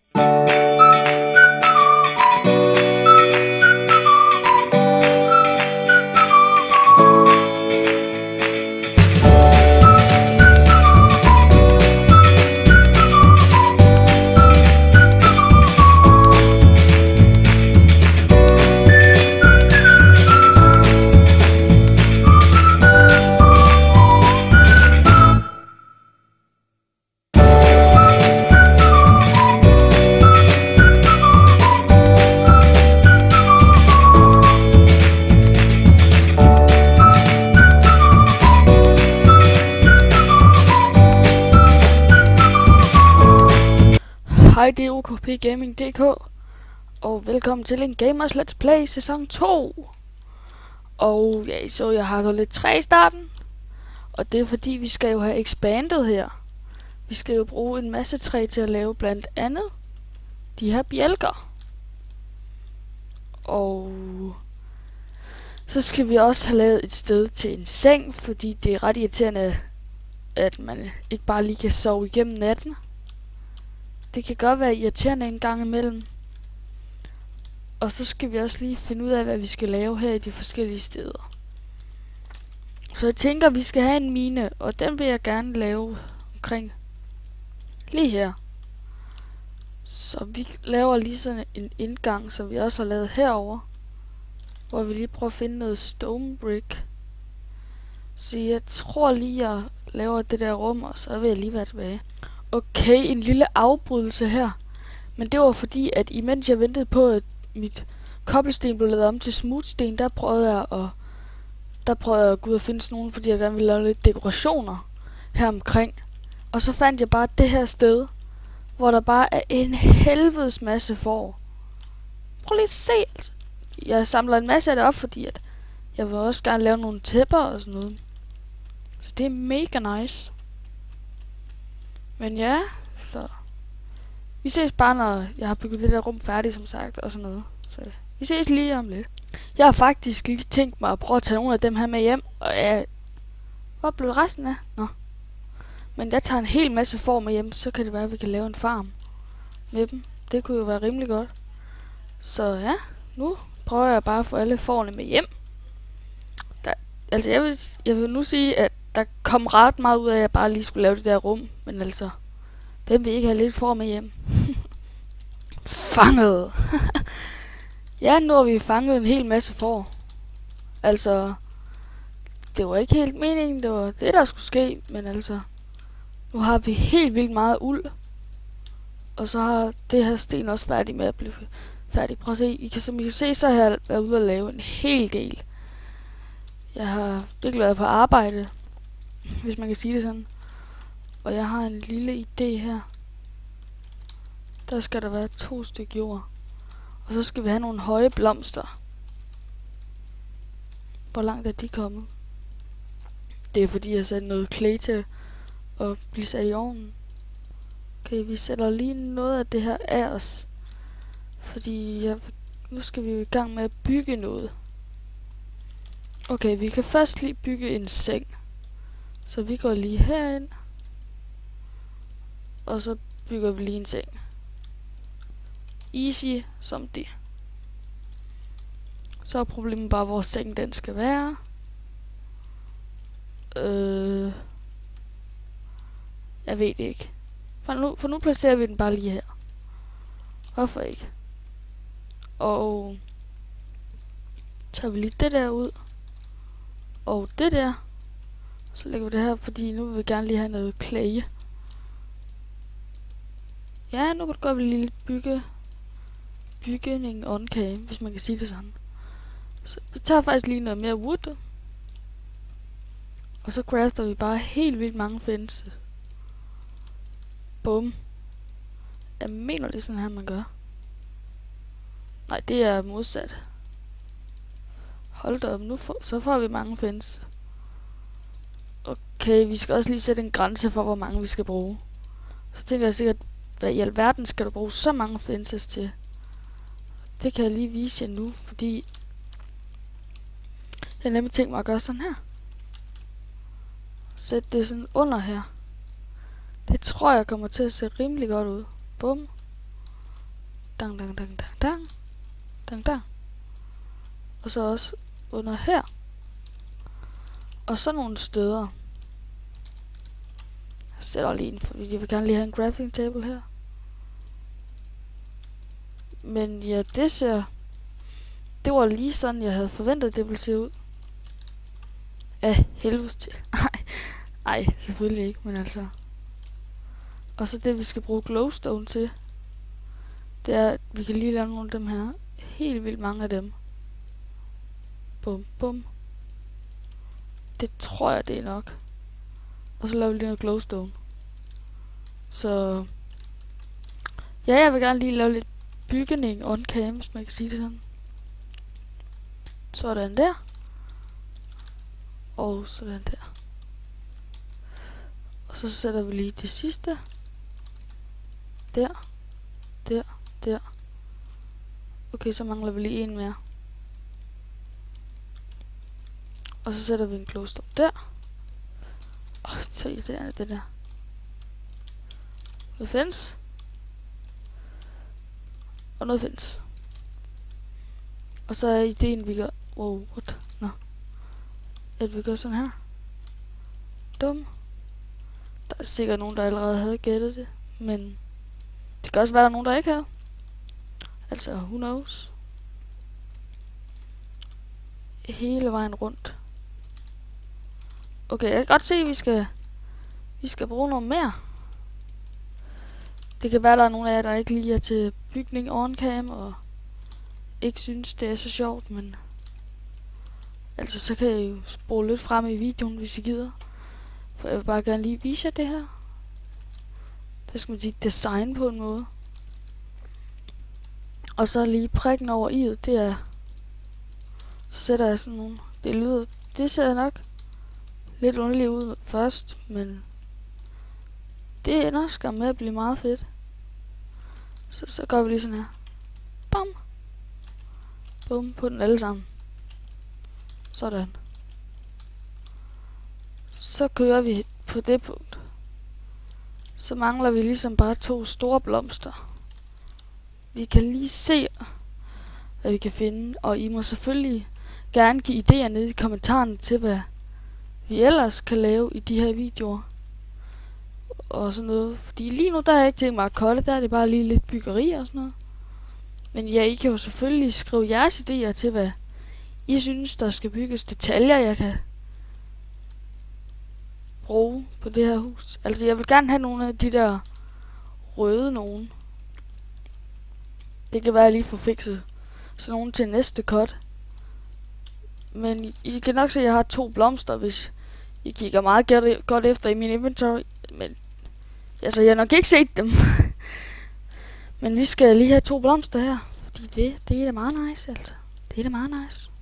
Hej, det er OKP Gaming.dk, og velkommen til en Gamers Let's Play sæson 2. Og ja, så jeg har gået lidt træ i starten, og det er fordi vi skal jo have expanded her. Vi skal jo bruge en masse træ til at lave blandt andet de her bjælker. Og så skal vi også have lavet et sted til en seng, fordi det er ret irriterende, at man ikke bare lige kan sove igennem natten. Det kan godt være irriterende en gang imellem. Og så skal vi også lige finde ud af, hvad vi skal lave her i de forskellige steder. Så jeg tænker, at vi skal have en mine, og den vil jeg gerne lave omkring lige her. Så vi laver lige sådan en indgang, som vi også har lavet herover, hvor vi lige prøver at finde noget stone brick. Så jeg tror lige, jeg laver det der rum, og så vil jeg lige være tilbage. Okay, en lille afbrydelse her. Men det var fordi, at imens jeg ventede på, at mit kobbelsten blev lavet om til smoothsten, der prøvede jeg at gå ud og finde sådan nogen, fordi jeg gerne ville lave lidt dekorationer her omkring. Og så fandt jeg bare det her sted, hvor der bare er en helvedes masse får. Prøv lige at se, altså. Jeg samler en masse af det op, fordi at jeg vil også gerne lave nogle tæpper og sådan noget. Så det er mega nice. Men ja, så vi ses bare, når jeg har bygget det der rum færdigt, som sagt, og sådan noget. Så vi ses lige om lidt. Jeg har faktisk lige tænkt mig at prøve at tage nogle af dem her med hjem, og hvor blev resten af? Nå. Men jeg tager en hel masse får med hjem, så kan det være, at vi kan lave en farm med dem. Det kunne jo være rimelig godt. Så ja, nu prøver jeg bare at få alle fårene med hjem. Altså jeg vil nu sige, at der kom ret meget ud af, at jeg bare lige skulle lave det der rum. Men altså, hvem vil ikke have lidt får med hjem? Fanget! Ja, nu har vi fanget en hel masse får. Altså, det var ikke helt meningen, det var det, der skulle ske. Men altså, nu har vi helt vildt meget uld. Og så har det her sten også færdig med at blive færdig. Prøv at se, som I kan se, så har jeg været ude og lave en hel del. Jeg har virkelig været på arbejde, hvis man kan sige det sådan. Og jeg har en lille idé her. Der skal der være 2 stykker jord. Og så skal vi have nogle høje blomster. Hvor langt er de kommet? Det er fordi jeg satte noget clay til at blive sat i ovnen. Okay, vi sætter lige noget af det her af os. Fordi nu skal vi i gang med at bygge noget. Okay, vi kan først lige bygge en seng. Så vi går lige herind. Og så bygger vi lige en seng. Easy som det. Så er problemet bare, hvor sengen den skal være. Jeg ved det ikke. For nu placerer vi den bare lige her. Hvorfor ikke? Og så tager vi lige det der ud. Og det der. Så lægger vi det her, fordi nu vil vi gerne lige have noget clay. Ja, nu går vi lige lidt bygning on cam, hvis man kan sige det sådan. Så vi tager faktisk lige noget mere wood. Og så crafter vi bare helt vildt mange fence. Bum. Jeg mener det er sådan her man gør. Nej, det er modsat. Hold da op, så får vi mange fence. Okay, vi skal også lige sætte en grænse for, hvor mange vi skal bruge. Så tænker jeg sikkert, hvad i alverden skal du bruge så mange fences til? Det kan jeg lige vise jer nu, fordi jeg har nemlig tænkt mig at gøre sådan her. Sæt det sådan under her. Det tror jeg kommer til at se rimelig godt ud. Bum. Dang, dang, dang, dang, dang. Dang, dang. Og så også under her. Og så nogle steder. Jeg sætter lige ind, fordi jeg vil gerne lige have en crafting table her. Men ja, det var lige sådan, jeg havde forventet, det ville se ud. Af helvede til. Ej, selvfølgelig ikke, men altså. Og så det, vi skal bruge glowstone til, det er, at vi kan lige lave nogle af dem her. Helt vildt mange af dem. Bum, bum. Det tror jeg, det er nok. Og så laver vi lige noget glowstone. Så ja, jeg vil gerne lige lave lidt bygning on cam, hvis man kan sige det sådan. Sådan der. Og sådan der. Og så sætter vi lige det sidste. Der. Der. Der. Okay, så mangler vi lige en mere. Og så sætter vi en glowstone der. Så irriterende det der. Noget fence. Og noget fence. Og så er ideen, vi gør... Wow, what? Nå. At vi gør sådan her. Dum. Der er sikkert nogen, der allerede havde gættet det. Men det kan også være, der er nogen, der ikke havde. Altså, who knows? Hele vejen rundt. Okay, jeg kan godt se, at vi skal bruge noget mere. Det kan være, der er nogle af jer, der ikke lige er til bygning on cam, og ikke synes, det er så sjovt, men altså, så kan jeg jo spole lidt frem i videoen, hvis I gider. For jeg vil bare gerne lige vise jer det her. Der skal man sige design på en måde. Og så lige prikken over i'et, det er... Så sætter jeg sådan nogle... Det ser nok lidt underligt ud først, men det ender skam med at blive meget fedt. Så gør vi lige sådan her. Bam! Bum, på den alle sammen. Sådan. Så kører vi på det punkt. Så mangler vi ligesom bare 2 store blomster. Vi kan lige se, hvad vi kan finde. Og I må selvfølgelig gerne give idéer nede i kommentarerne til, hvad vi ellers kan lave i de her videoer. Og sådan noget. Fordi lige nu, der har jeg ikke tænkt mig at cutte. Der er det bare lige lidt byggeri og sådan noget. Men ja, I kan jo selvfølgelig skrive jeres idéer til, hvad I synes, der skal bygges. Detaljer, jeg kan bruge på det her hus. Altså, jeg vil gerne have nogle af de der røde nogen. Det kan være, at jeg lige får fikset sådan nogle til næste cut. Men I kan nok se, at jeg har 2 blomster, hvis I kigger meget godt efter i min inventory. Men altså, jeg har nok ikke set dem. Men vi skal lige have 2 blomster her. Fordi det er da meget nice, altså. Det er da meget nice.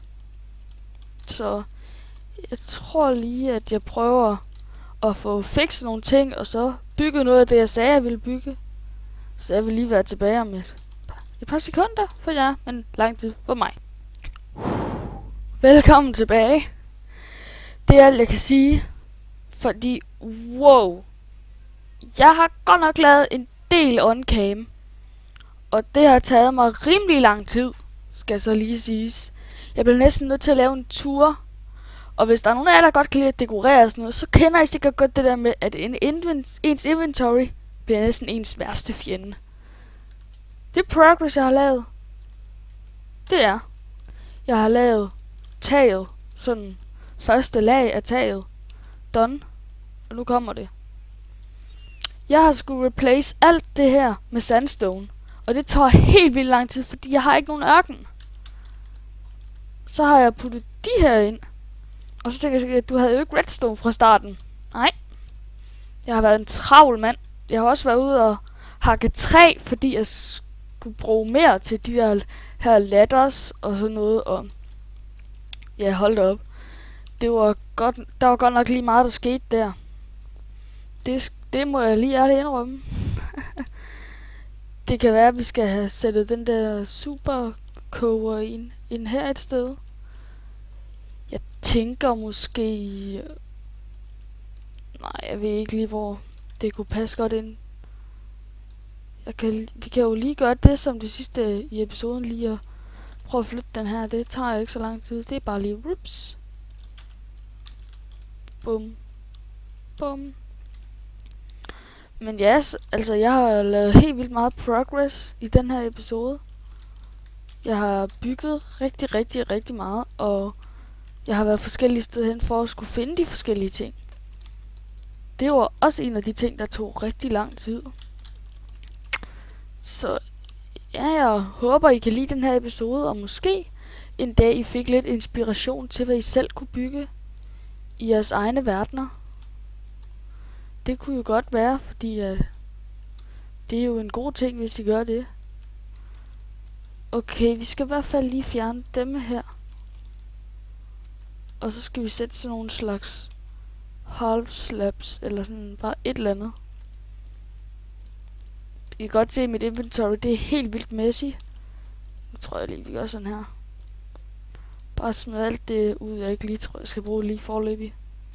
Så jeg tror lige, at jeg prøver at få fikset nogle ting, og så bygge noget af det, jeg sagde, jeg ville bygge. Så jeg vil lige være tilbage om et par sekunder for jer, men lang tid for mig. Velkommen tilbage. Det er alt, jeg kan sige. Fordi, wow. Jeg har godt nok lavet en del on-cam. Og det har taget mig rimelig lang tid, skal så lige siges. Jeg bliver næsten nødt til at lave en tur. Og hvis der er nogen af jer, der godt kan lide at dekorere og sådan noget, så kender I sikkert godt det der med, at ens inventory bliver næsten ens værste fjende. Det progress, jeg har lavet, det er, jeg har lavet taget, sådan første lag af taget, done, og nu kommer det. Jeg har skulle replace alt det her med sandstone, og det tager helt vildt lang tid, fordi jeg har ikke nogen ørken. Så har jeg puttet de her ind, og så tænker jeg, at du havde jo ikke redstone fra starten. Nej, jeg har været en travl mand. Jeg har også været ude og hakke træ, fordi jeg skulle bruge mere til de der her ladders og sådan noget, og ja, hold da op. Der var godt nok lige meget, der skete der. Det må jeg lige ærligt indrømme. Det kan være, at vi skal have sættet den der superkoger ind her et sted. Jeg tænker måske... Nej, jeg ved ikke lige, hvor det kunne passe godt ind. Vi kan jo lige gøre det som det sidste i episoden, lige at prøve at flytte den her. Det tager ikke så lang tid. Det er bare lige whoops. Bum. Bum. Men ja, altså jeg har lavet helt vildt meget progress i den her episode. Jeg har bygget rigtig meget, og jeg har været forskellige steder hen for at skulle finde de forskellige ting. Det var også en af de ting, der tog rigtig lang tid. Så ja, jeg håber, I kan lide den her episode, og måske en dag I fik lidt inspiration til, hvad I selv kunne bygge i jeres egne verdener. Det kunne jo godt være, fordi det er jo en god ting, hvis I gør det. Okay, vi skal i hvert fald lige fjerne dem her. Og så skal vi sætte sådan nogle slags half slabs, eller sådan bare et eller andet. I kan godt se, at mit inventory, det er helt vildt messy. Nu tror jeg lige, vi gør sådan her. Bare smid alt det ud, jeg ikke lige tror, jeg skal bruge lige forløbig.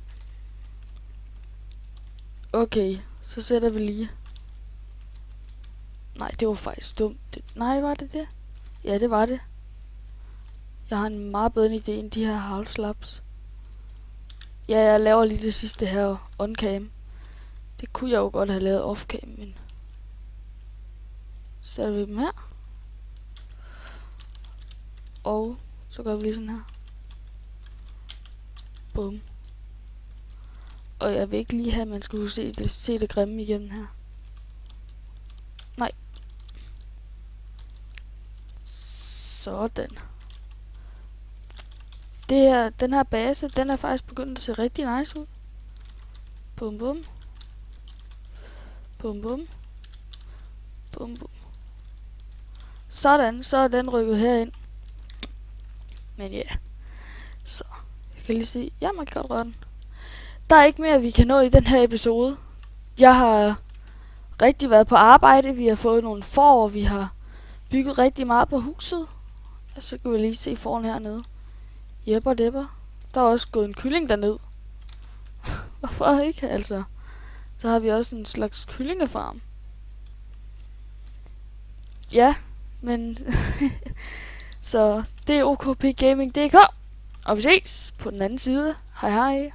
Okay, så sætter vi lige. Nej, det var faktisk dumt. Nej, var det det? Ja, det var det. Jeg har en meget bedre idé end de her half slabs. Ja, jeg laver lige det sidste her on-cam. Det kunne jeg jo godt have lavet off-cam, men så sætter vi dem her. Og så gør vi lige sådan her. Bum. Og jeg vil ikke lige have, at man skulle se det grimme igennem her. Nej. Sådan. Den her base, den er faktisk begyndt at se rigtig nice ud. Bum bum. Bum bum. Bum bum. Sådan, så er den rykket herind. Men ja. Så, jeg kan lige se, ja, man kan godt røre den. Der er ikke mere, vi kan nå i den her episode. Jeg har rigtig været på arbejde. Vi har fået nogle får, og vi har bygget rigtig meget på huset. Og så kan vi lige se foran hernede. Jepper depper. Der er også gået en kylling derned. Hvorfor ikke, altså? Så har vi også en slags kyllingefarm. Ja, men så det er OKP Gaming.dk. Og vi ses på den anden side. Hej hej.